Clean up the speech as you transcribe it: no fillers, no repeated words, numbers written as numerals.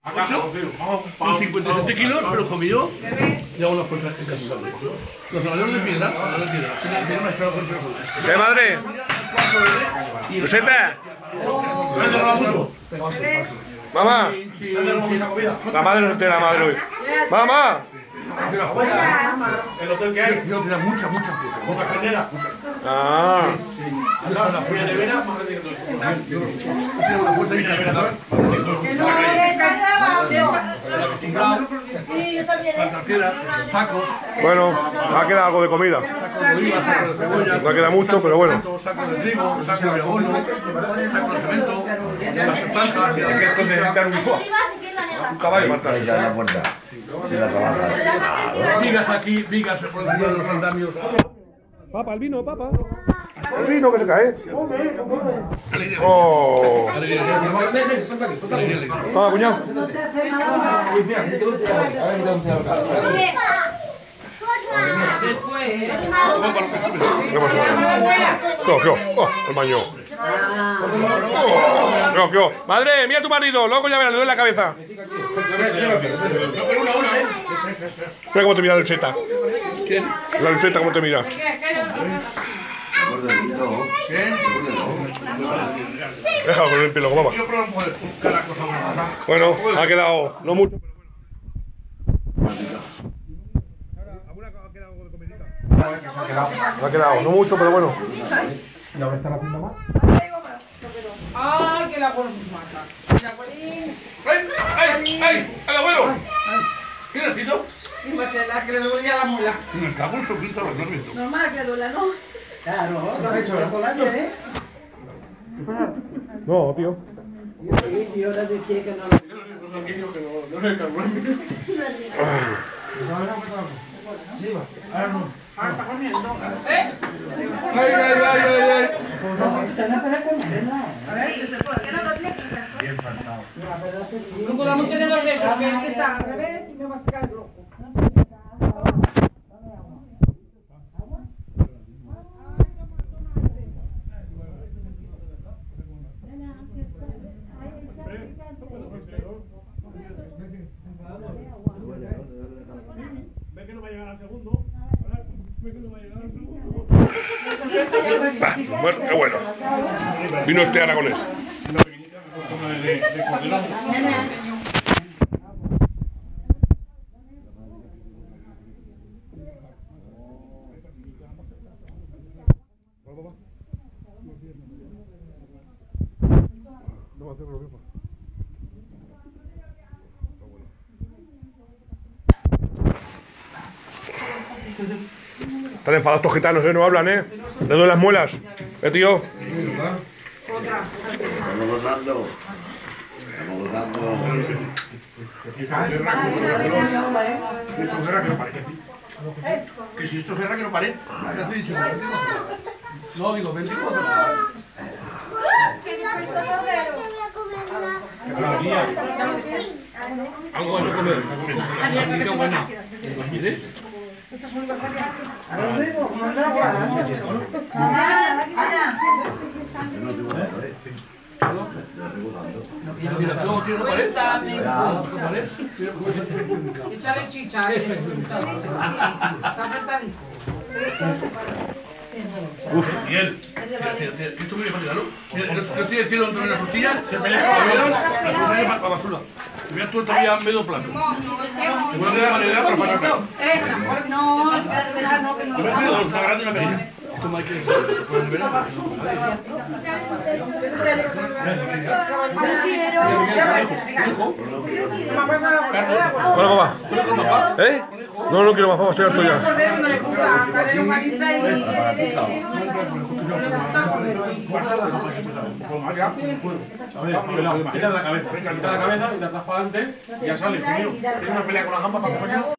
con 57 kilos, pero comió. Y hago las cosas en casa. Los caballeros de piedra, ¿Qué madre? ¿Luceta? Mamá. La madre no tiene la madre hoy. Mamá. El hotel que hay. Yo tenía muchas piezas. Muchas cañeras. Ah. La furia de veras más grande que todo. Yo tengo una puerta de veras. Sí, yo también. Sacos. Bueno, ha quedado algo de comida. Saco de oliva, saco de cebolla. No queda mucho, pero bueno. Saco de trigo, saco de abono, saco de cemento, las estancias. Hay que necesitar un caballo para atrás. Esa es la puerta. Si la trabaja. Vigas aquí, vigas por encima de los andamios. Papa, el vino, papa. El vino que se cae. Oh. Toma, cuñado. ¿Qué pasa? Oh, el baño. Madre, mira a tu marido, luego ya verás, le doy la cabeza. Mira cómo te mira la luceta. La luceta, cómo te mira. Déjalo con el pelo, papá. Bueno, ha quedado, no mucho. Ha quedado, no mucho, pero bueno. ¿Y ahora están haciendo más? ¡Ay, que la con sus marcas! ¡Mira, Colín! ¡Ay! ¡El abuelo! ¿Quién ha sido? Y pues la que le dolía la muela. Me cago en su pinta los nervios. Normal que duela, ¿no? Claro, lo has hecho chocolate, ¿eh? No, tío. Y ahora decía que no lo... No sé, cabrón. Ah, está comiendo. ¡Ay! Usted no puede comer, ¿no? A ver, Bien faltado. no podamos tener dos de esos, que este está al revés y me va a sacar el rojo. Ve que no va a llegar al segundo. Ve que no va a llegar al segundo. Bueno, qué bueno. Vino este aragonés. Una pequeñita de cordero. Están enfadados estos gitanos, no hablan, Le doy las muelas. Tío. Estamos gozando. Estamos gozando. Que si esto es guerra que no pare. Ya te he dicho. No, digo, 24. Algo vas a comer. Qué buena. ¿Quieres? Mira, yo quiero pared. Échale chicha, está apretadito. Uf, Miguel. Esto muy fácil, ¿no? Yo estoy diciendo entre las costillas, se pelea con la cosilla para la basura. Y mira tú todavía medio plato. Te voy a dar la manera para pagar. No, espera, no, que no. Yo me he sido una grande y una pequeña. Esto me hay que decir. Bueno, papá. No, no quiero más, papá, estoy harto ya. No le gusta, darle una guita y... Quita la cabeza y te atrás para adelante y ya sales, tío. Tienes una pelea con la gamba para acompañar.